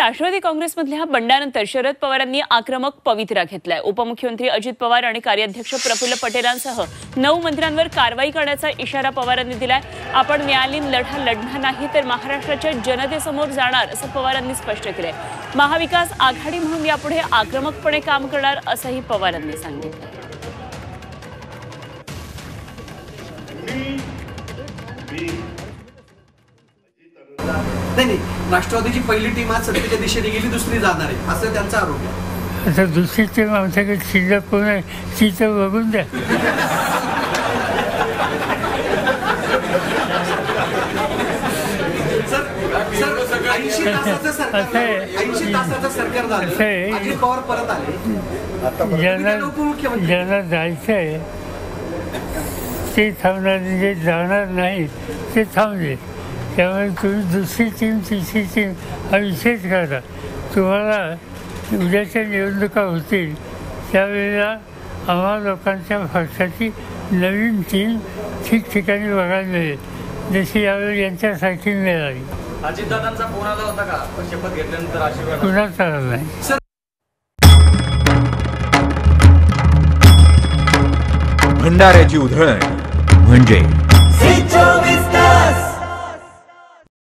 राष्ट्रवादी काँग्रेसमधल्या बंडानंतर शरद पवारांनी आक्रमक पवित्रा घेतलाय। उपमुख्यमंत्री अजित पवार आणि कार्याध्यक्ष प्रफुल्ल पटेलांसह 9 मंत्र्यांवर कारवाई करण्याचा इशारा पवारांनी दिलाय। आपण न्यायालयीन लढा लढणार नाही तर महाराष्ट्राच्या जनतेसमोर जाणार असं पवारांनी स्पष्ट केलंय। महाविकास आघाडी म्हणून यापुढे आक्रमकपणे काम करणार असंही पवारांनी सांगितलं। नाही, राष्ट्रवादीची पहिली टीम आज सत्तेच्या दिशेने गेली, दुसरी जाणार आहे असं त्यांचा आरोप आहे। आता दुसरी टीम आमच्याकडे शिल्लक कोण आहे तिचं बघून द्या। सर 80 तासाचं सरकार झालं, अजित पवार परत आले, ज्यांना जायचं आहे ते थांबणार, जे जाणार नाही ते थांबले। त्यामुळे तुम्ही दुसरी टीम तिसरी टीम हा विषयच करा। तुम्हाला उद्याच्या निवडणुका होतील त्यावेळेला आम्हा लोकांच्या पक्षाची नवीन टीम ठिकठिकाणी बघायला मिळेल, जशी यावेळी यांच्यासाठी मिळाली। अजितदादांचा फोन आला होता का शपथ घेतल्यानंतर? आशीर्वाद कुणाचा आला नाही। भंडाऱ्याची उधळण म्हणजे